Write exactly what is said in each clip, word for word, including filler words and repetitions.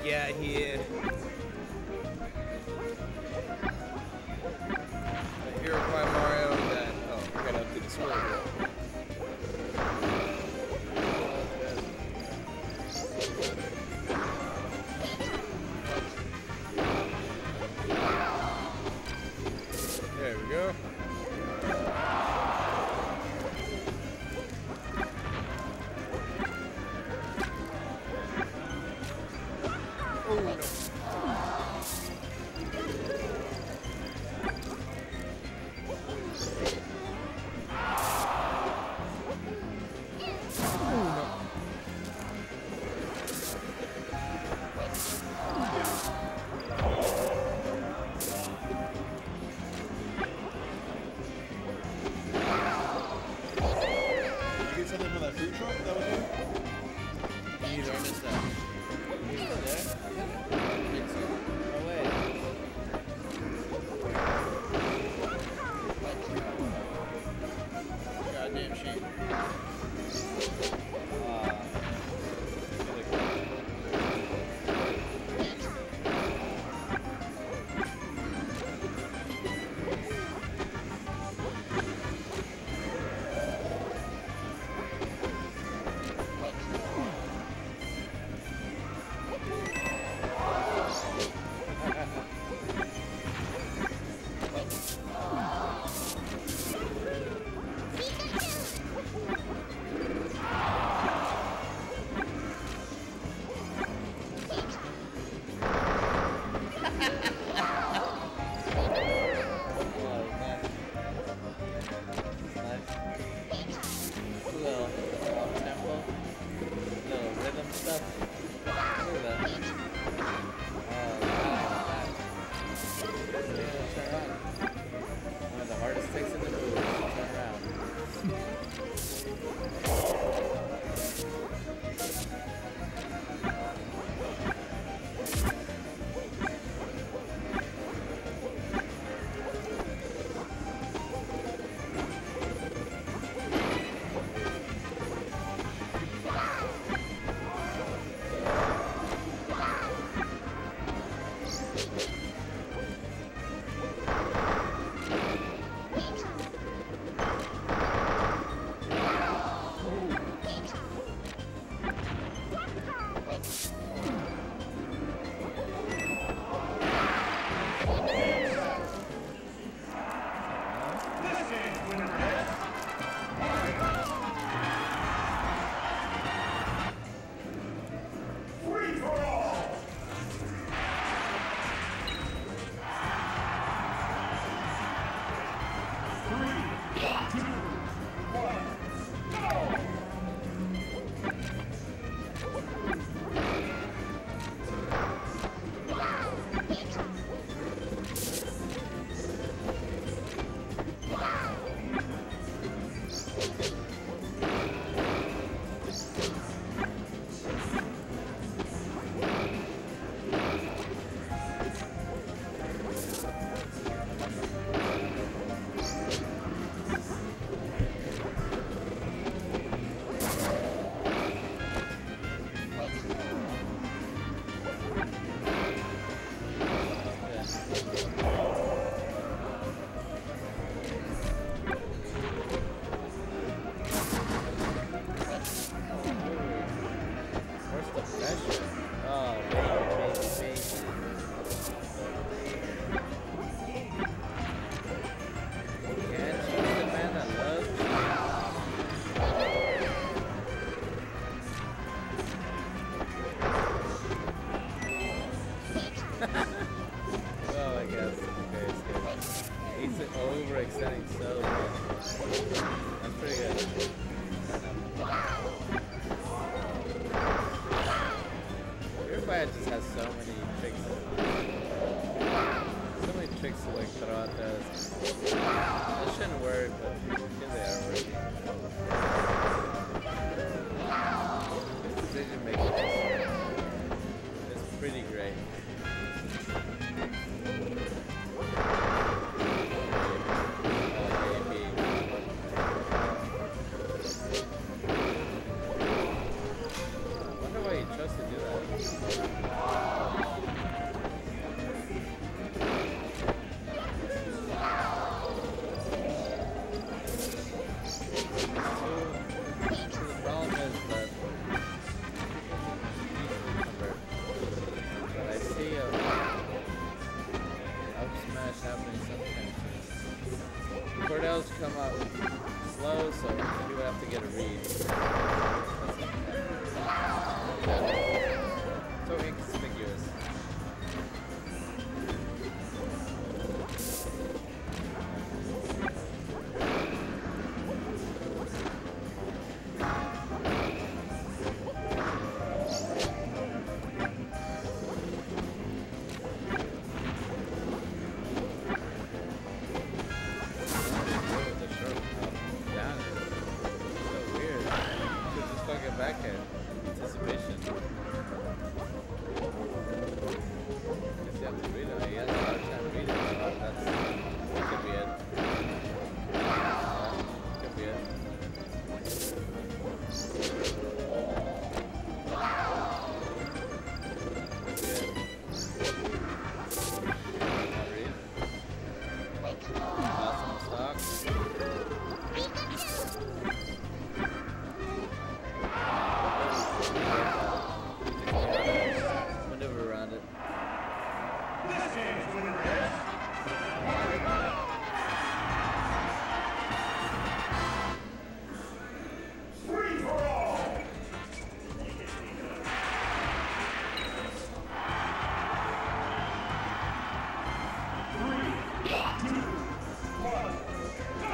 Yeah, he is. Iroquois Mario that. Oh, I gotta do the Screb. There we go. Oh no. Something from that food truck that was there? Neither. I missed that. He's still there? I think so. No way. Goddamn shame. Uh, stuff. Look at that. Oh, wow. Yeah, turn around. One of the hardest tricks in the movie. Turn around. So inconspicuous. Backhead. Anticipation. Guess you have to read it. He has a hard time reading it. Oh, that's, that could be it. Yeah, could be it. Could be it. Not read. Awesome stock. Maneuver around it. This game's winner is free for all. Three, two, one, go!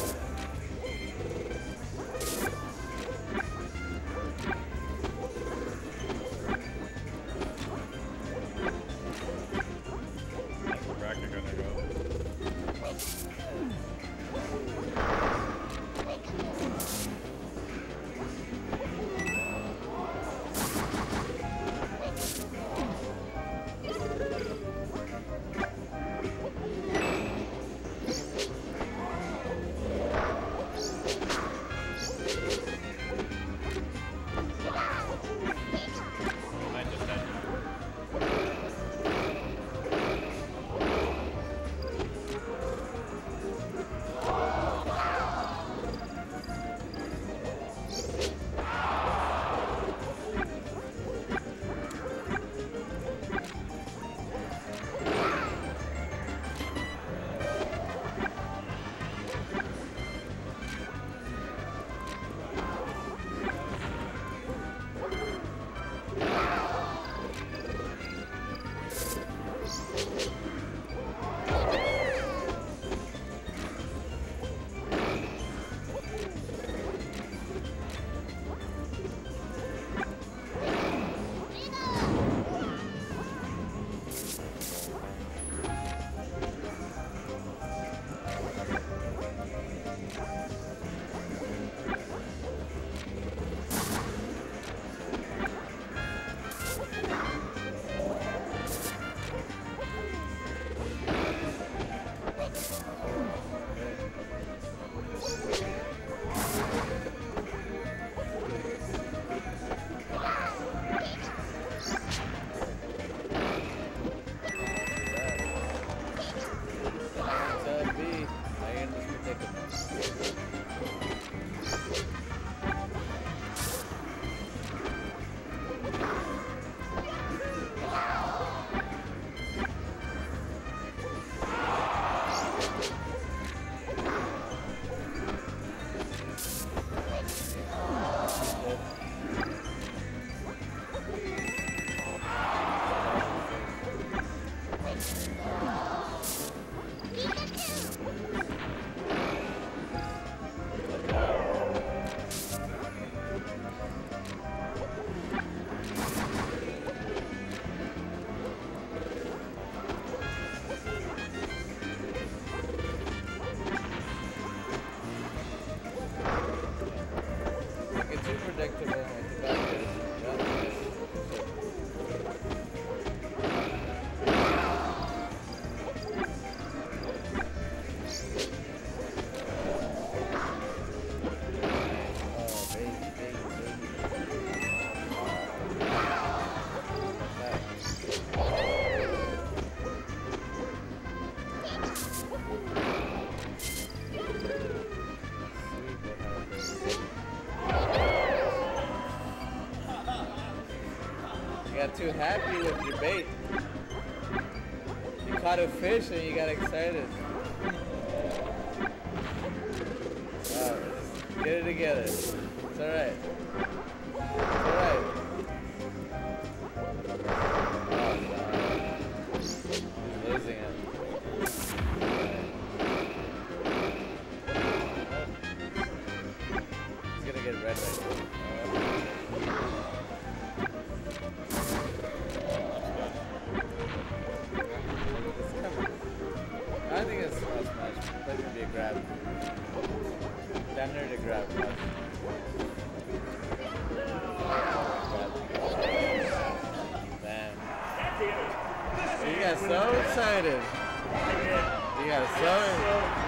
Too happy with your bait. You caught a fish and you got excited. Wow, get it together. It's alright. It's alright. get red right I think it's a smash. That's gonna be a grab. Damn near to grab. Damn. You got so excited. You got so